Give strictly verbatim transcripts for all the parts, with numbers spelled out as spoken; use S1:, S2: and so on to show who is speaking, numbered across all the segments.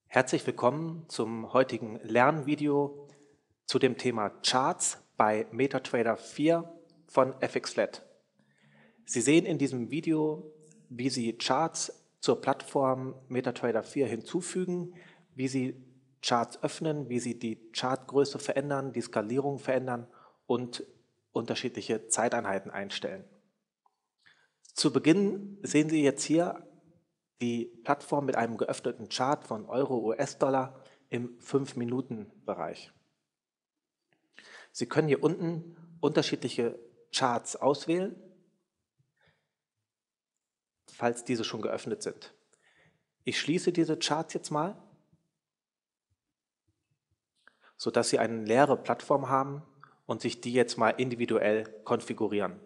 S1: Herzlich willkommen zum heutigen Lernvideo zu dem Thema Charts bei MetaTrader vier von F X Flat. Sie sehen in diesem Video, wie Sie Charts zur Plattform MetaTrader vier hinzufügen, wie Sie Charts öffnen, wie Sie die Chartgröße verändern, die Skalierung verändern und unterschiedliche Zeiteinheiten einstellen. Zu Beginn sehen Sie jetzt hier die Plattform mit einem geöffneten Chart von Euro, U S-Dollar im fünf Minuten Bereich. Sie können hier unten unterschiedliche Charts auswählen, falls diese schon geöffnet sind. Ich schließe diese Charts jetzt mal, sodass Sie eine leere Plattform haben und sich die jetzt mal individuell konfigurieren.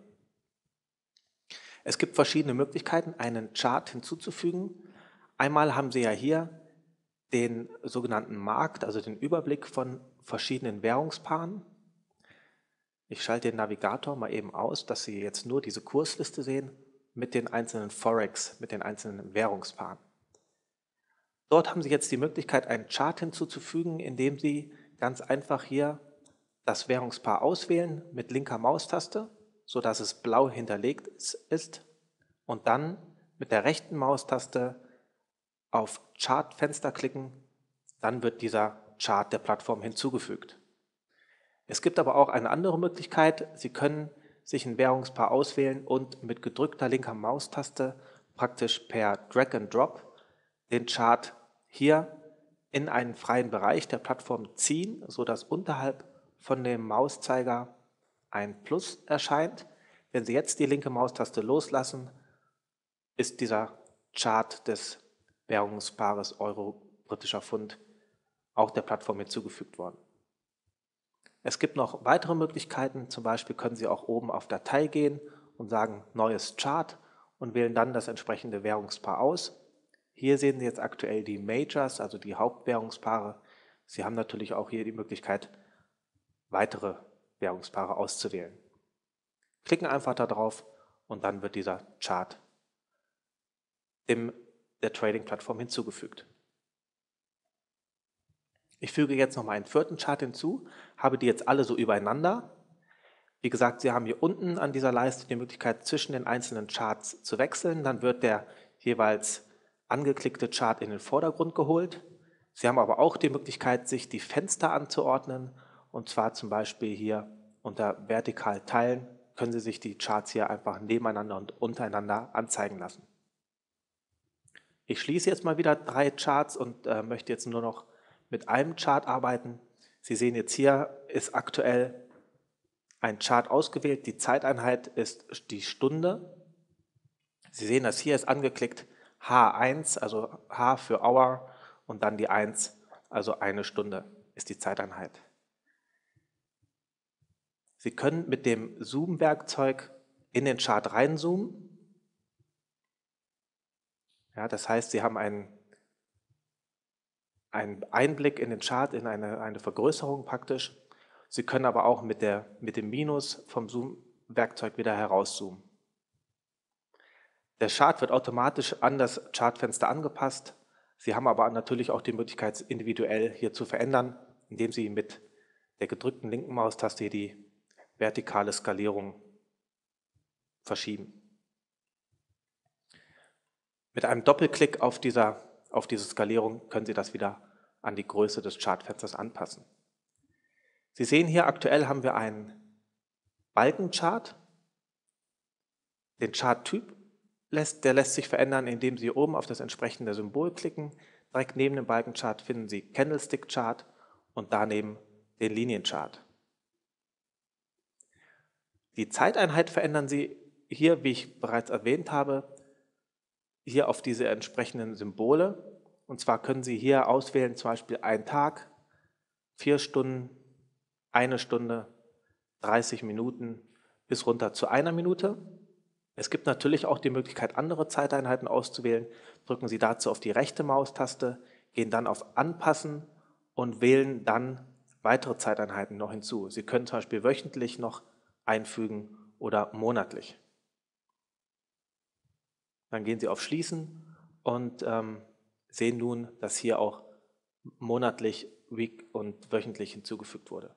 S1: Es gibt verschiedene Möglichkeiten, einen Chart hinzuzufügen. Einmal haben Sie ja hier den sogenannten Markt, also den Überblick von verschiedenen Währungspaaren. Ich schalte den Navigator mal eben aus, dass Sie jetzt nur diese Kursliste sehen mit den einzelnen Forex, mit den einzelnen Währungspaaren. Dort haben Sie jetzt die Möglichkeit, einen Chart hinzuzufügen, indem Sie ganz einfach hier das Währungspaar auswählen mit linker Maustaste, sodass es blau hinterlegt ist, und dann mit der rechten Maustaste auf Chartfenster klicken, dann wird dieser Chart der Plattform hinzugefügt. Es gibt aber auch eine andere Möglichkeit. Sie können sich ein Währungspaar auswählen und mit gedrückter linker Maustaste praktisch per Drag and Drop den Chart hier in einen freien Bereich der Plattform ziehen, sodass unterhalb von dem Mauszeiger ein Plus erscheint. Wenn Sie jetzt die linke Maustaste loslassen, ist dieser Chart des Währungspaares Euro-Britischer Pfund auch der Plattform hinzugefügt worden. Es gibt noch weitere Möglichkeiten, zum Beispiel können Sie auch oben auf Datei gehen und sagen Neues Chart und wählen dann das entsprechende Währungspaar aus. Hier sehen Sie jetzt aktuell die Majors, also die Hauptwährungspaare. Sie haben natürlich auch hier die Möglichkeit, weitere Währungspaare auszuwählen. Klicken einfach darauf und dann wird dieser Chart dem der Trading-Plattform hinzugefügt. Ich füge jetzt noch mal einen vierten Chart hinzu, habe die jetzt alle so übereinander. Wie gesagt, Sie haben hier unten an dieser Leiste die Möglichkeit, zwischen den einzelnen Charts zu wechseln. Dann wird der jeweils angeklickte Chart in den Vordergrund geholt. Sie haben aber auch die Möglichkeit, sich die Fenster anzuordnen, und zwar zum Beispiel hier unter Vertikal teilen, können Sie sich die Charts hier einfach nebeneinander und untereinander anzeigen lassen. Ich schließe jetzt mal wieder drei Charts und äh, möchte jetzt nur noch mit einem Chart arbeiten. Sie sehen jetzt hier ist aktuell ein Chart ausgewählt. Die Zeiteinheit ist die Stunde. Sie sehen, dass hier ist angeklickt H eins, also H für Hour, und dann die eins, also eine Stunde ist die Zeiteinheit. Sie können mit dem Zoom-Werkzeug in den Chart reinzoomen. Ja, das heißt, Sie haben einen, einen Einblick in den Chart, in eine, eine Vergrößerung praktisch. Sie können aber auch mit, der, mit dem Minus vom Zoom-Werkzeug wieder herauszoomen. Der Chart wird automatisch an das Chartfenster angepasst. Sie haben aber natürlich auch die Möglichkeit, individuell hier zu verändern, indem Sie mit der gedrückten linken Maustaste hier die vertikale Skalierung verschieben. Mit einem Doppelklick auf, dieser, auf diese Skalierung können Sie das wieder an die Größe des Chartfensters anpassen. Sie sehen hier, aktuell haben wir einen Balkenchart. Den Charttyp, lässt, der lässt sich verändern, indem Sie oben auf das entsprechende Symbol klicken. Direkt neben dem Balkenchart finden Sie Candlestick Chart und daneben den Linienchart. Die Zeiteinheit verändern Sie hier, wie ich bereits erwähnt habe, hier auf diese entsprechenden Symbole. Und zwar können Sie hier auswählen, zum Beispiel ein Tag, vier Stunden, eine Stunde, dreißig Minuten bis runter zu einer Minute. Es gibt natürlich auch die Möglichkeit, andere Zeiteinheiten auszuwählen. Drücken Sie dazu auf die rechte Maustaste, gehen dann auf Anpassen und wählen dann weitere Zeiteinheiten noch hinzu. Sie können zum Beispiel wöchentlich noch einfügen oder monatlich. Dann gehen Sie auf Schließen und ähm, sehen nun, dass hier auch monatlich, week und wöchentlich hinzugefügt wurde.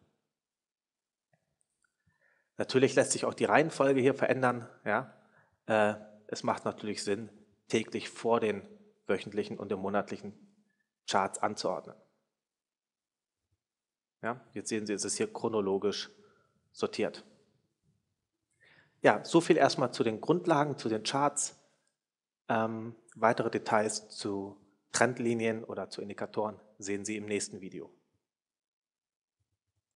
S1: Natürlich lässt sich auch die Reihenfolge hier verändern. Ja? Äh, es macht natürlich Sinn, täglich vor den wöchentlichen und den monatlichen Charts anzuordnen. Ja? Jetzt sehen Sie, es ist hier chronologisch sortiert. Ja, so viel erstmal zu den Grundlagen, zu den Charts. Ähm, weitere Details zu Trendlinien oder zu Indikatoren sehen Sie im nächsten Video.